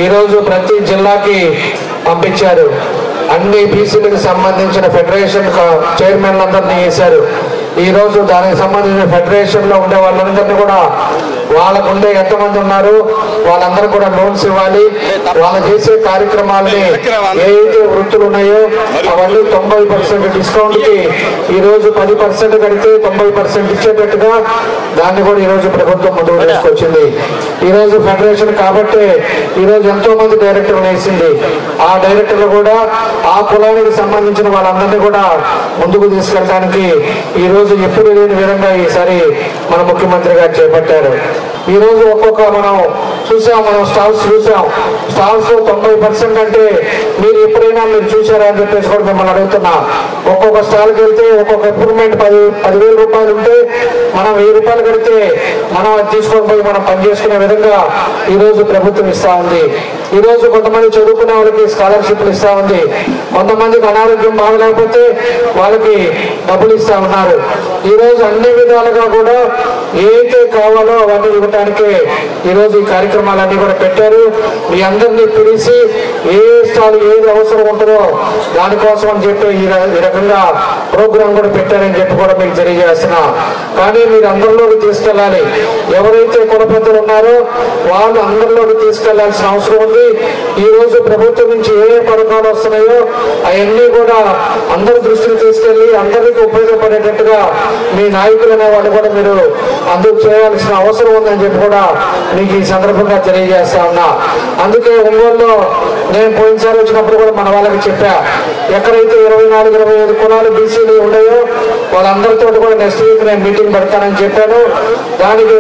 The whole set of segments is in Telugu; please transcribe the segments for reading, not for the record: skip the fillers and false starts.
ఈరోజు ప్రతి జిల్లాకి పంపించారు. అన్ని బీసీలకు సంబంధించిన ఫెడరేషన్ చైర్మన్ అందరినీ వేశారు. ఈరోజు దానికి సంబంధించిన ఫెడరేషన్లో ఉండే వాళ్ళందరినీ కూడా వాళ్ళకు ఉండే ఎంతమంది ఉన్నారు వాళ్ళందరూ కూడా లోన్స్ ఇవ్వాలి. వాళ్ళు చేసే కార్యక్రమాలని ఏదైతే వృత్తులు ఉన్నాయో అవన్నీ 90% డిస్కౌంట్కి ఈరోజు 10% కడితే 90% ఇచ్చేటట్టుగా దాన్ని కూడా ఈరోజు ప్రభుత్వం ముందుకు తీసుకొచ్చింది. ఈరోజు ఫెడరేషన్ కాబట్టి ఈరోజు ఎంతో మంది డైరెక్టర్లు వేసింది. ఆ డైరెక్టర్లు కూడా ఆ కులానికి సంబంధించిన వాళ్ళందరినీ కూడా ముందుకు తీసుకెళ్ళడానికి ఈరోజు ఎప్పుడు లేని విధంగా ఈసారి మన ముఖ్యమంత్రి గారు చేపట్టారు. ఈరోజు ఒక్కొక్క మనం స్టాల్స్ చూసాం. స్టాల్స్ 90% అంటే మీరు ఎప్పుడైనా మీరు చూసారా అని చెప్పేసి కూడా మిమ్మల్ని అడుగుతున్నా. ఒక్కొక్క స్టాల్కి వెళ్తే ఒక్కొక్క ఇంప్రూవ్మెంట్ 10,000 రూపాయలు ఉంటే మనం 1000 రూపాయలు కడితే మనం అది తీసుకొని పోయి మనం పనిచేసుకునే విధంగా ఈరోజు ప్రభుత్వం ఇస్తా ఉంది. ఈరోజు కొంతమంది చదువుకునే వాళ్ళకి స్కాలర్షిప్లు ఇస్తా ఉంది. కొంతమందికి అనారోగ్యం బాగలేకపోతే వాళ్ళకి డబ్బులు ఇస్తా ఉన్నారు. ఈరోజు అన్ని విధాలుగా కూడా ఏదైతే కావాలో అవన్నీ ఇవ్వటానికి ఈరోజు ఈ కార్యక్రమాలన్నీ కూడా పెట్టారు. మీ అందరినీ పిలిచి ఏ స్టాల్ ఏది అవసరం ఉంటుందో దానికోసం అని చెప్పి ఈ రకంగా ప్రోగ్రాం కూడా పెట్టారని చెప్పి కూడా మీకు తెలియజేస్తున్నా. కానీ మీరు అందరిలోకి తీసుకెళ్ళాలి. ఎవరైతే కుల పెద్దలు ఉన్నారో వాళ్ళు అందరిలోకి తీసుకెళ్లాల్సిన అవసరం ఉంది. ఈ రోజు ప్రభుత్వం నుంచి ఏ పథకాలు వస్తున్నాయో అవన్నీ కూడా అందరి దృష్టికి తీసుకెళ్లి అందరికీ ఉపయోగపడేటట్టుగా మీ నాయకులు అనే వాళ్ళు కూడా మీరు అందుకు చేయాల్సిన అవసరం ఉందని చెప్పి కూడా మీకు ఈ సందర్భంగా తెలియజేస్తా ఉన్నా. అందుకే ఒంగోలులో నేను పోయినసారి వచ్చినప్పుడు కూడా మన వాళ్ళకి చెప్పా, ఎక్కడైతే 24-25 కులాలు బీసీలు ఉన్నాయో వాళ్ళందరితో కూడా నెక్స్ట్ వీక్ నేను మీటింగ్ పెడతానని చెప్పాను. దానికి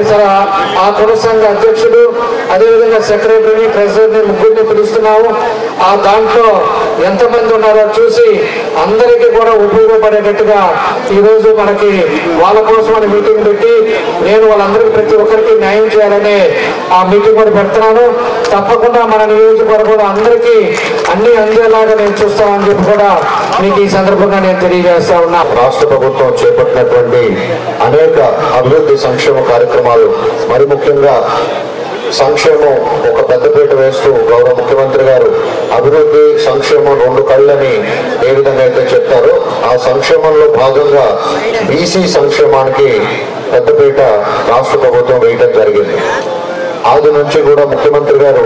ఆ కుల సంఘ అధ్యక్షుడు అదేవిధంగా సెక్రటరీని ట్రెజరీని ముగ్గురిని పిలుస్తున్నాము. ఆ దాంట్లో ఎంతమంది ఉన్నారో చూసి అందరికీ కూడా ఉపయోగపడేటట్టుగా ఈరోజు మనకి వాళ్ళ కోసం అని మీటింగ్ పెట్టి నేను వాళ్ళందరికీ ప్రతి ఒక్కరికి న్యాయం చేయాలని ఆ మీటింగ్ కూడా పెడుతున్నాను. తప్పకుండా మన నియోజకవర్గంలో అందరికీ అన్ని అందేలాగా నేను చూస్తామని చెప్పి కూడా మీకు ఈ సందర్భంగా నేను తెలియజేస్తా ఉన్నా. రాష్ట్ర ప్రభుత్వం చేపట్టినటువంటి అనేక అభివృద్ధి సంక్షేమ కార్యక్రమాలు, మరి ముఖ్యంగా సంక్షేమం ఒక పెద్దపీట వేస్తూ గౌరవ ముఖ్యమంత్రి గారు అభివృద్ధి సంక్షేమం 2 కళ్ళని ఏ విధంగా అయితే చెప్తారో ఆ సంక్షేమంలో భాగంగా బీసీ సంక్షేమానికి పెద్దపీట రాష్ట్ర ప్రభుత్వం వేయడం జరిగింది. ఆది నుంచి కూడా ముఖ్యమంత్రి గారు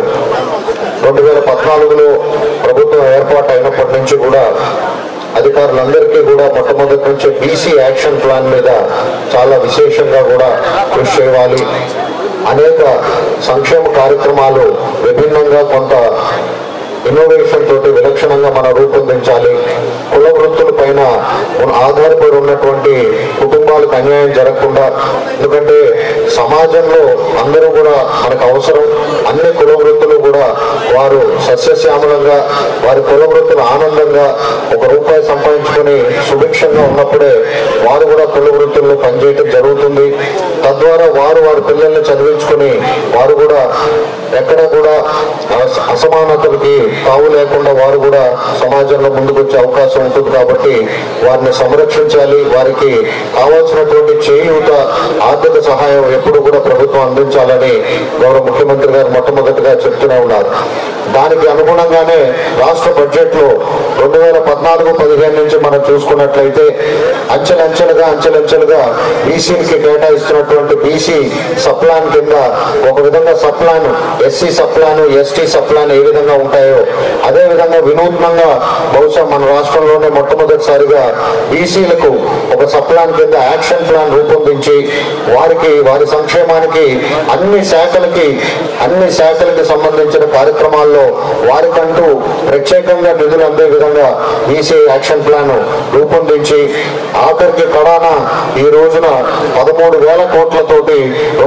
2014లో ప్రభుత్వం ఏర్పాటు అయినప్పటి నుంచి కూడా అధికారులందరికీ కూడా మొట్టమొదటి నుంచి బీసీ యాక్షన్ ప్లాన్ మీద చాలా విశేషంగా కూడా కృషి చేయాలి. అనేక సంక్షేమ కార్యక్రమాలు విభిన్నంగా కొంత ఇన్నోవేషన్ తోటి విలక్షణంగా మనం రూపొందించాలి. కుల వృత్తుల పైన ఆధారపడి ఉన్నటువంటి కుటుంబాలకు అన్యాయం జరగకుండా, ఎందుకంటే సమాజంలో అందరూ కూడా మనకు అవసరం. అన్ని కుల వృత్తులు కూడా వారు సస్యశ్యామలంగా వారి కుల వృత్తులు ఆనందంగా ₹1 సంపాదించుకొని సుభిక్షంగా ఉన్నప్పుడే వారు కూడా కుల వృత్తుల్లో పనిచేయడం జరుగుతుంది. తద్వారా వారు వారి పిల్లల్ని చదివించుకొని వారు కూడా ఎక్కడ కూడా అసమానతలకి తావు లేకుండా వారు కూడా సమాజంలో ముందుకు వచ్చే అవకాశం ఉంటుంది. కాబట్టి వారిని సంరక్షించాలి. వారికి కావాల్సినటువంటి చేయూత ఆర్థిక సహాయం ఎప్పుడు కూడా ప్రభుత్వం అందించాలని గౌరవ ముఖ్యమంత్రి గారు మొట్టమొదటిగా చెప్తూనే ఉన్నారు. దానికి అనుగుణంగానే రాష్ట్ర బడ్జెట్ లో 2014-15 నుంచి మనం చూసుకున్నట్లయితే అంచెలంచెలుగా బీసీకి కేటాయిస్తున్నటువంటి బీసీ సప్లాన్ కింద ఒక విధంగా sub plan SC sub plan ST sub plan ఏ విధంగా ఉంటాయో అదే విధంగా వినూత్నంగా బహుశా మన రాష్ట్రంలోనే మొట్టమొదటిసారిగా బీసీలకు ఒక సప్లాన్ కింద యాక్షన్ ప్లాన్ రూపొందించి వారి సంక్షేమానికి అన్ని శాఖలకి సంబంధించిన కార్యక్రమాల్లో వారికంటూ ప్రత్యేకంగా నిధులు అందే విధంగా బీసీ యాక్షన్ ప్లాన్ రూపొందించి ఆఖరికి కడాన ఈ రోజున 13,000 కోట్లతోటి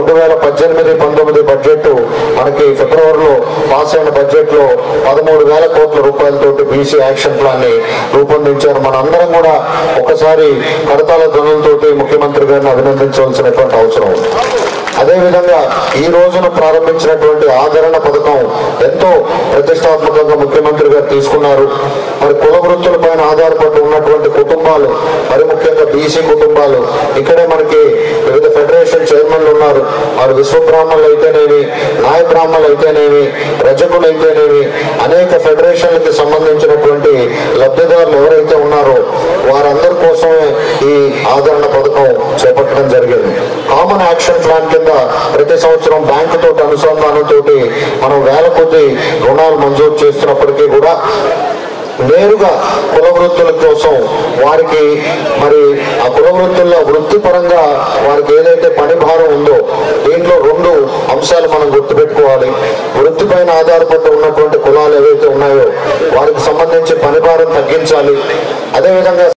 2018-19 బడ్జెట్ మనకి ఫిబ్రవరిలో పాస్ అయిన బడ్జెట్ లో 13,000 కోట్ల రూపాయలతోటి బీసీ యాక్షన్ ప్లాన్ ని రూపొందించారు. మన అందరం కూడా ఒకసారి కడతాల ధ్వనులతో ముఖ్యమంత్రి గారిని అభినందించవలసినటువంటి అవసరం ఉంది. అదేవిధంగా ఈ రోజున ప్రారంభించినటువంటి ఆదరణ పథకం ఎంతో ప్రతిష్టాత్మకంగా ముఖ్యమంత్రి గారు తీసుకున్నారు. మరి కుల వృత్తుల పైన ఆధారపడి ఉన్నటువంటి కుటుంబాలు, మరి ముఖ్యంగా బీసీ కుటుంబాలు, ఇక్కడే మనకి వివిధ ఫెడరేషన్ చైర్మన్లు ఉన్నారు. వారు విశ్వబ్రాహ్మణులు అయితేనేమి, నాయ బ్రాహ్మణులు అయితేనేమి, రజకులు అయితేనేమి, అనేక ఫెడరేషన్లకు సంబంధించినటువంటి లబ్ధిదారులు ఎవరైతే ఉన్నారో వారందరి కోసమే ఈ ఆదరణ పథకం చేపట్టడం జరిగింది. కామన్ యాక్షన్ ప్లాన్ కింద ప్రతి సంవత్సరం బ్యాంకుతో అనుసంధానంతో మనం వేల కొద్ది రుణాలు మంజూరు చేస్తున్నప్పటికీ కూడా నేరుగా కుల వృత్తుల కోసం వారికి మరి ఆ కుల వృత్తుల్లో వృత్తిపరంగా వారికి ఏదైతే పని భారం ఉందో దీంట్లో 2 అంశాలు మనం గుర్తుపెట్టుకోవాలి. వృత్తిపైన ఆధారపడి ఉన్నటువంటి కులాలు ఏవైతే ఉన్నాయో వారికి సంబంధించి పని భారం తగ్గించాలి. అదేవిధంగా